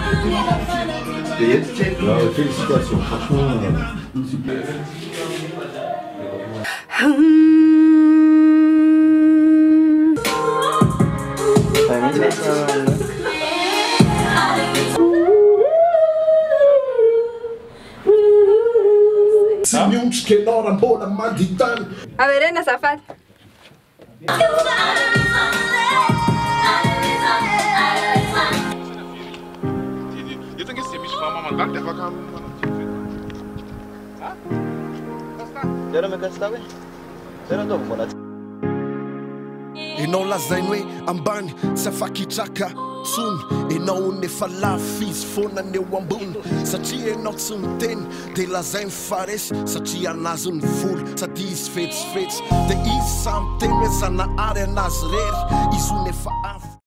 Félicitations, franchement. Super. A ver, en azafat. Enao lazainy hoe ambany tsy afakitraka tsony, enao nefa lafy izy foana ny eo ambony, satria enao tsy miteny de lazainy faresy, satria anazy ny voly sady izy fetsifetsy, de izy samy teny hoe zanahary anazy rery, izy ho nefa avy.